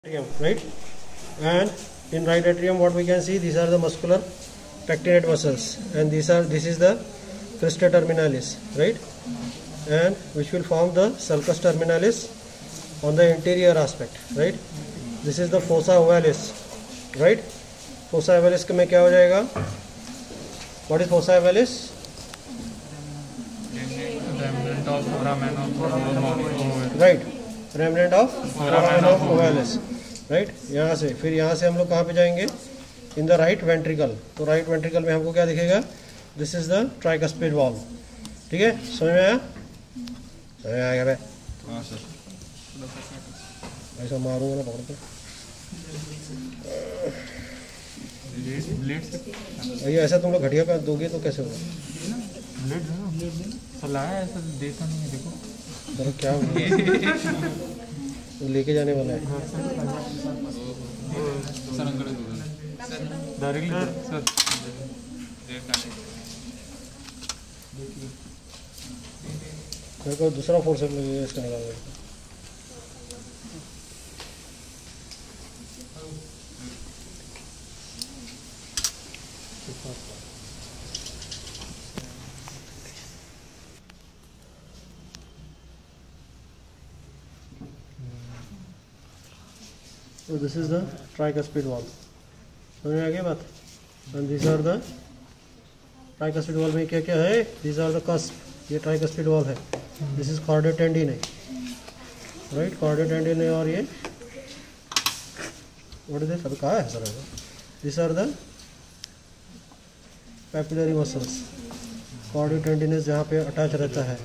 atrium, right? And in right atrium, what we can see, these are the muscular pectinate muscles, and this is the crista terminalis, right? And which will form the sulcus terminalis on the anterior aspect, right? This is the fossa ovalis, right? Fossa ovalis में क्या हो जाएगा? What is fossa ovalis? Remnant of foramen of ovalis. Right, remnant of foramen of ovalis, right? यहाँ से फिर यहाँ से हम लोग कहाँ पे जाएंगे? In the right ventricle. तो right ventricle में हमको क्या दिखेगा? This is the tricuspid valve. ठीक है, समझ में आया? समझ में आया क्या? हाँ सर। ऐसा मारूंगा ना पकड़ के। ब्लेड से ये ऐसा तुम लोग घटिया का दोगे तो कैसे होगा? ब्लेड सलाह है, ऐसा देता नहीं है, देखो चलो क्या होगा? तो लेके जाने वाला है। डायरेक्टली सर मेरे को दूसरा फोर्स लगेगा इसका निकालने। So this is the tricuspid valve. समझ में आ गया बात? And these are the tricuspid valve में क्या क्या है? These are the cusp. ये tricuspid valve है. This is chordae tendineae, right? Chordae tendineae और ये what is this? अभी कहाँ है sir? These are the papillary muscles. Chordae tendineae जहाँ पे अटैच रहता है,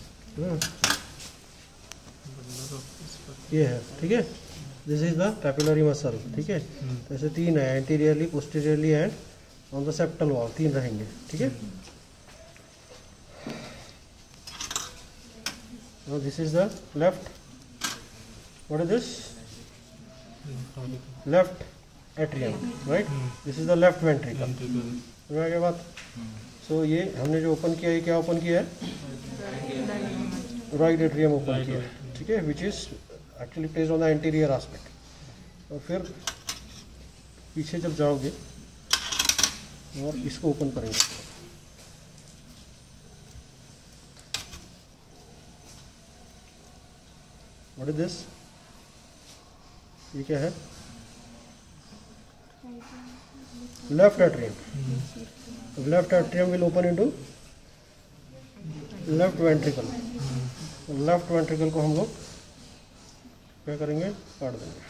ये है, ठीक है? This is the papillary muscle, ठीक है? तो ऐसे तीन है, anteriorly, posteriorly and on the septal wall, तीन रहेंगे, ठीक है? Now this is the left, what is this? Left atrium, right? This is the left ventricle. समझ गया बात? सो ये हमने जो ओपन किया है, क्या ओपन किया है? राइट एट्रियम ओपन किया है, ठीक है? Which is actually placed on the anterior aspect. और फिर पीछे जब जाओगे और इसको ओपन करेंगे, व्हाट इज दिस? ये क्या है? Left atrium. Left atrium will open into left ventricle. Left ventricle को हम लोग क्या करेंगे? काट देंगे।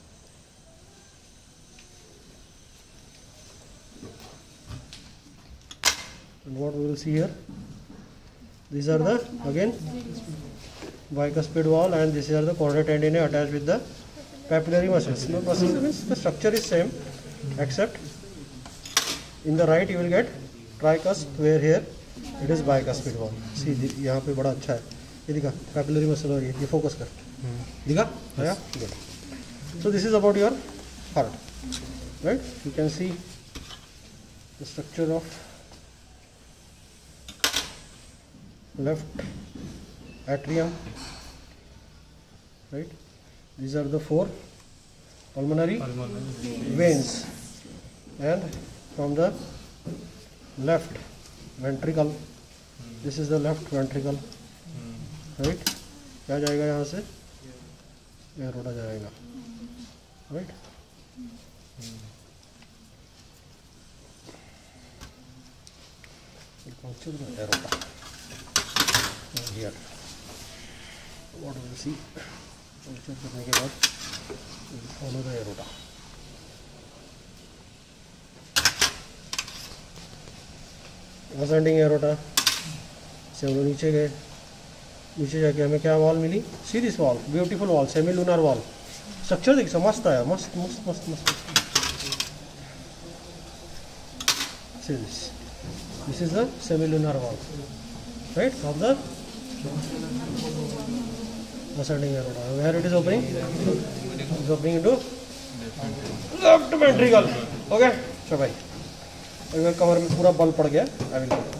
And what we will see here, these are the again bicuspid valve, and these are the chordae tendineae attached with the papillary muscles. No, the structure is same, except in the right you will get tricusp, where here it is bicuspid valve. See, यहाँ पे बड़ा अच्छा है, ये दिखा papillary muscle, और ये focus कर, दिखा आया? Good. So this is about your heart, right? You can see the structure of left atrium, right? These are the four pulmonary veins, and from the left ventricle, this is the left ventricle, right? क्या जाएगा यहाँ से? Aorta जाएगा, right? Aorta here, what will see puncture करने के बाद follow the aorta. Ascending aorta से हम लोग नीचे गए, नीचे जाके हमें क्या वॉल मिली? See this wall, beautiful wall, semilunar wall. Structure देखिए, मस्त आया, मस्त मस्त मस्त मस्त। See this is the semilunar wall, right? Of the ascending aorta. Where it is opening? It is opening into left ventricle. Okay, चलो भाई, अगर कमर में पूरा बल पड़ गया, I will